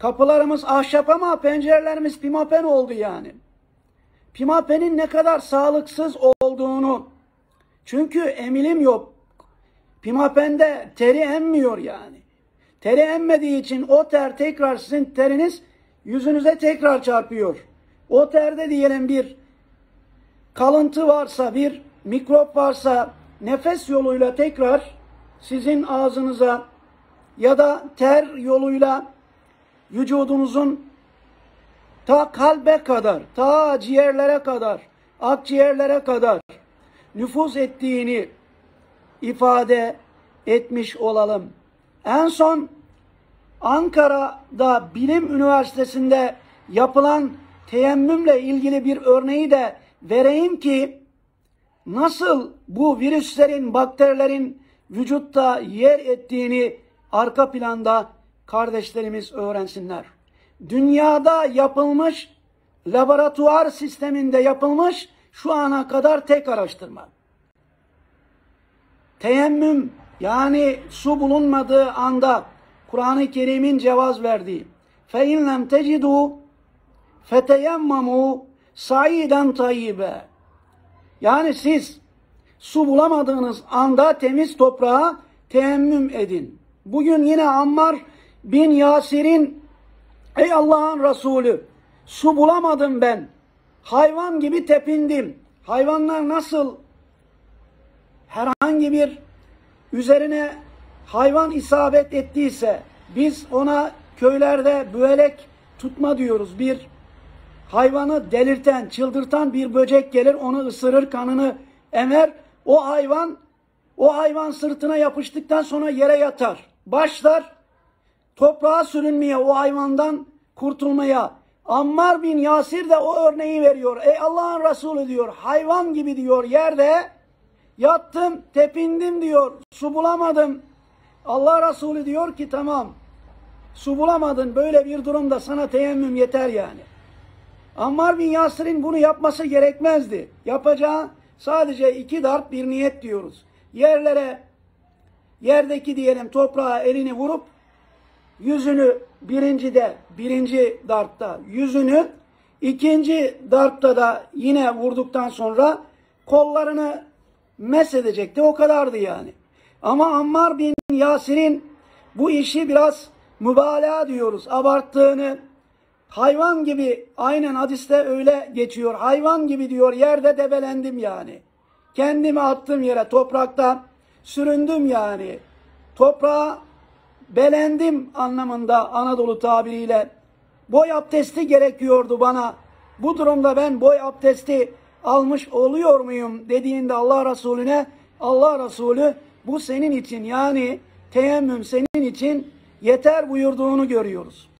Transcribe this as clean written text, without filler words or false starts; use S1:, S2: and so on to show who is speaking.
S1: Kapılarımız ahşap ama pencerelerimiz pimapen oldu yani. Pimapenin ne kadar sağlıksız olduğunu, çünkü emilim yok. Pimapende teri emmiyor yani. Teri emmediği için o ter tekrar sizin teriniz yüzünüze tekrar çarpıyor. O terde diyelim bir kalıntı varsa, bir mikrop varsa nefes yoluyla tekrar sizin ağzınıza ya da ter yoluyla vücudunuzun ta kalbe kadar, ta ciğerlere kadar, akciğerlere kadar nüfuz ettiğini ifade etmiş olalım. En son Ankara'da Bilim Üniversitesi'nde yapılan teyemmümle ilgili bir örneği de vereyim ki nasıl bu virüslerin, bakterilerin vücutta yer ettiğini arka planda kardeşlerimiz öğrensinler. Dünyada yapılmış, laboratuvar sisteminde yapılmış şu ana kadar tek araştırma. Teyemmüm, yani su bulunmadığı anda Kur'an-ı Kerim'in cevaz verdiği فَاِنْ لَمْ تَجِدُوا فَتَيَمَّمُوا سَعِيدًا طَيِّبًا. Yani siz su bulamadığınız anda temiz toprağa teyemmüm edin. Bugün yine Ammar bin Yasir'in ey Allah'ın Resulü, su bulamadım ben. Hayvan gibi tepindim. Hayvanlar nasıl herhangi bir üzerine hayvan isabet ettiyse biz ona köylerde büvelek tutma diyoruz. Bir hayvanı delirten, çıldırtan bir böcek gelir, onu ısırır, kanını emer. O hayvan sırtına yapıştıktan sonra yere yatar. Başlar toprağa sürünmeye, o hayvandan kurtulmaya. Ammar bin Yasir de o örneği veriyor. Ey Allah'ın Resulü diyor, hayvan gibi diyor yerde yattım, tepindim diyor, su bulamadım. Allah Resulü diyor ki tamam, su bulamadın, böyle bir durumda sana teyemmüm yeter yani. Ammar bin Yasir'in bunu yapması gerekmezdi. Yapacağı sadece 2 darp bir niyet diyoruz. Yerdeki diyelim toprağa elini vurup yüzünü birinci darpta yüzünü, ikinci darpta da yine vurduktan sonra kollarını mesedecekti. O kadardı yani. Ama Ammar bin Yasir'in bu işi biraz mübalağa diyoruz, abarttığını, hayvan gibi, aynen hadiste öyle geçiyor, hayvan gibi diyor yerde debelendim yani. Kendimi attım yere, toprakta süründüm yani. Toprağa belendim anlamında Anadolu tabiriyle. Boy abdesti gerekiyordu bana. Bu durumda ben boy abdesti almış oluyor muyum dediğinde Allah Resulüne, Allah Resulü bu senin için, yani teyemmüm senin için yeter buyurduğunu görüyoruz.